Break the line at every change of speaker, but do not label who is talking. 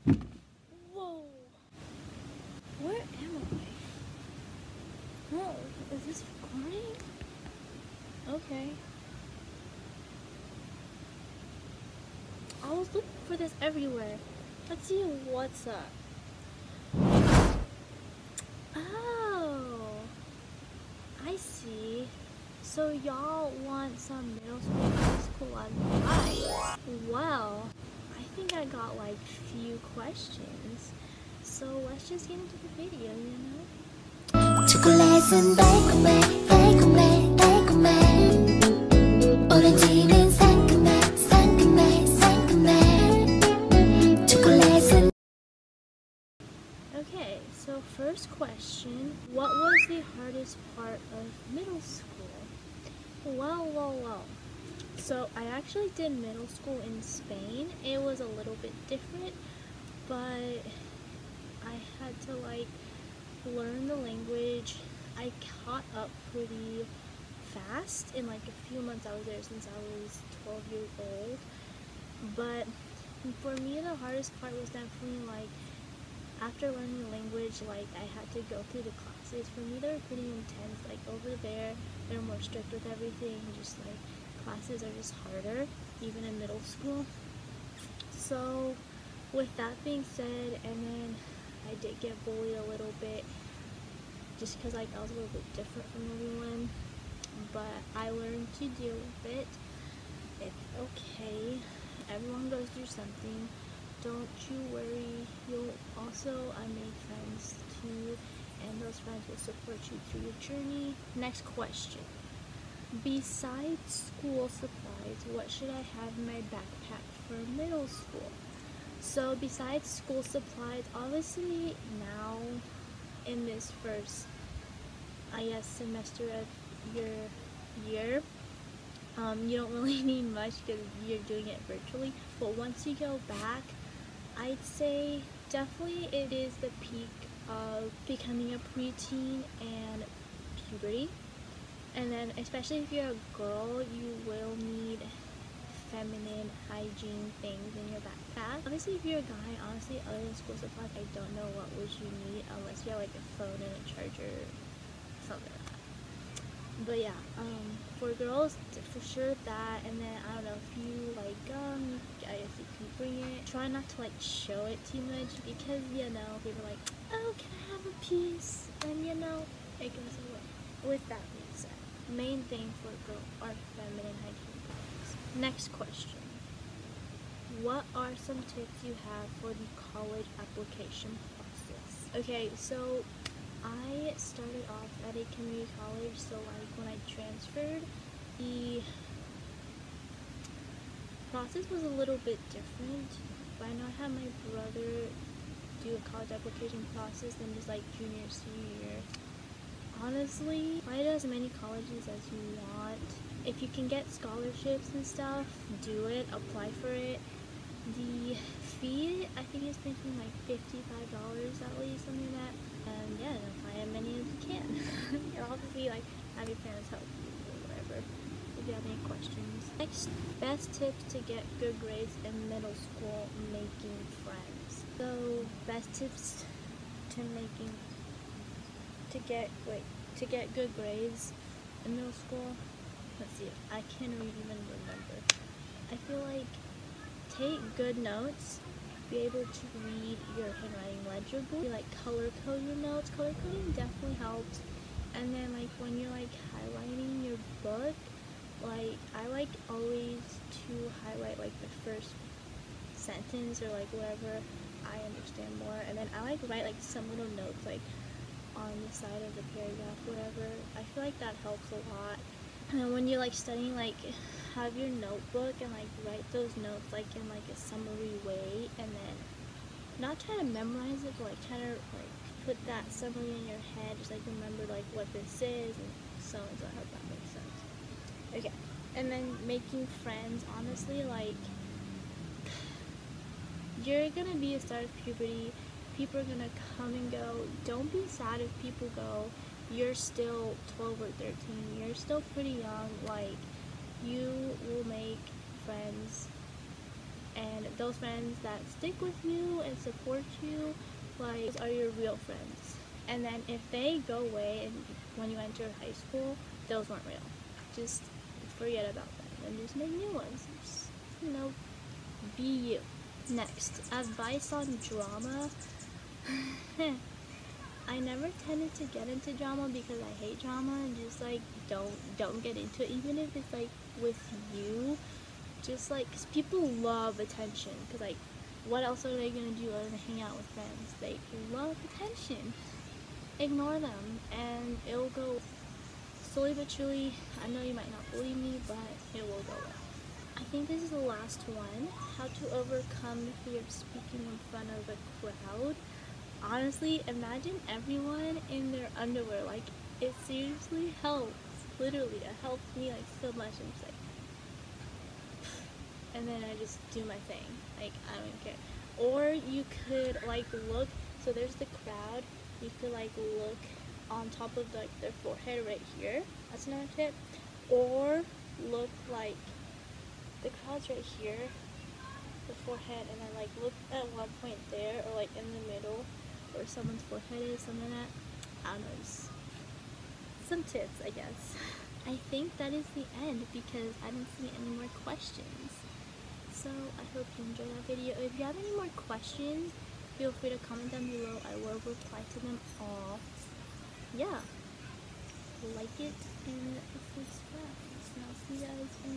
Whoa! Where am I? Oh, is this recording? Okay. I was looking for this everywhere. Let's see what's up. Oh, I see. So y'all want some middle school, high school advice? Well, I think I got like few questions. So let's just get into the video, you know?
초콜릿은 달콤해 달콤해 달콤해 오렌지는 상큼해 상큼해 상큼해 초콜릿은
Okay, so first question, what was the hardest part of middle school? Well. So I actually did middle school in Spain. It was a little bit different, but I had to like learn the language. I caught up pretty fast in like a few months I was there since I was 12 years old. But for me the hardest part was definitely like after learning the language, like I had to go through the classes. For me they were pretty intense. Like over there they're more strict with everything, just like classes are just harder even in middle school. So with that being said, and then I did get bullied a little bit just because like I was a little bit different from everyone, but I learned to deal with it. It's okay, everyone goes through something, don't you worry. You'll also I made friends too, and those friends will support you through your journey. Next question, besides school supplies, what should I have in my backpack for middle school? So besides school supplies, obviously now in this first, I guess, semester of your year, you don't really need much because you're doing it virtually. But once you go back, I'd say definitely it is the peak of becoming a preteen and puberty. And then especially if you're a girl, you will need feminine hygiene things in your backpack. Obviously if you're a guy, honestly other than school supplies, I don't know what would you need unless you have like a phone and a charger, something like that. But yeah, for girls for sure that, and then I don't know if you like gum, I guess you can bring it. Try not to like show it too much because you know people are like, oh can I have a piece, and you know it goes away. With that being said, main thing for a girl are feminine hygiene products. Next question, what are some tips you have for the college application process? Okay, so I started off at a community college, so like when I transferred, the process was a little bit different, but I know I had my brother do a college application process than just like junior, senior year. Honestly, try to as many colleges as you want. If you can get scholarships and stuff, do it, apply for it. The fee, I think, is between like $55 at least, something like that. And yeah, apply as many as you can. And obviously, like, have your parents help you or whatever if you have any questions. Next, best tips to get good grades in middle school, making friends. So, best tips to get good grades in middle school. Let's see, I can't even remember. I feel like take good notes, be able to read your handwriting legibly, like color code your notes. Color coding definitely helps. And then like when you're like highlighting your book, like I like always to highlight like the first sentence or like whatever I understand more, and then I like write like some little notes like on the side of the paragraph, whatever. I feel like that helps a lot. And when you're like studying, like have your notebook and like write those notes like in like a summary way, and then not try to memorize it, but like try to like put that summary in your head, just like remember like what this is and so on. So I hope that makes sense. Okay, and then making friends, honestly, like you're gonna be a start of puberty, people are gonna come and go. Don't be sad if people go. You're still 12 or 13, you're still pretty young. Like you will make friends and those friends that stick with you and support you, like, those are your real friends. And then if they go away and when you enter high school, those weren't real. Just forget about them and just make new ones. Just, be you. Next, advice on drama. I never tended to get into drama because I hate drama, and just like don't get into it, even if it's like with you. Just like, 'cause people love attention, because like what else are they gonna do other than hang out with friends? They love attention. Ignore them and it'll go slowly but surely. I know you might not believe me, but it will go well. I think this is the last one. How to overcome the fear of speaking in front of a crowd. Honestly, imagine everyone in their underwear. Like, it seriously helps. Literally, it helps me like so much. I'm just like, and then I just do my thing. Like, I don't care. Or you could like look. So there's the crowd. You could like look on top of like their forehead right here. That's another tip. Or look like the crowd's right here, the forehead, and then like look at one point there, or like in the middle where someone's forehead is, something like that. I don't know, just some tips, I guess. I think that is the end because I didn't see any more questions. So I hope you enjoyed that video. If you have any more questions, feel free to comment down below. I will reply to them all. Yeah, like it and subscribe, and I'll see you guys in